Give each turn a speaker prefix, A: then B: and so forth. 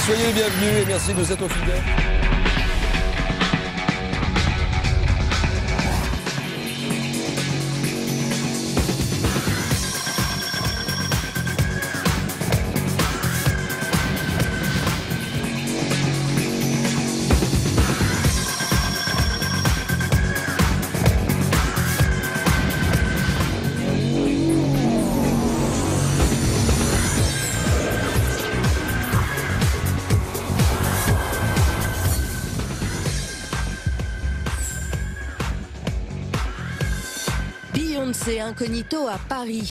A: soyez les bienvenus et merci de nous être fidèles.
B: Beyoncé incognito à Paris.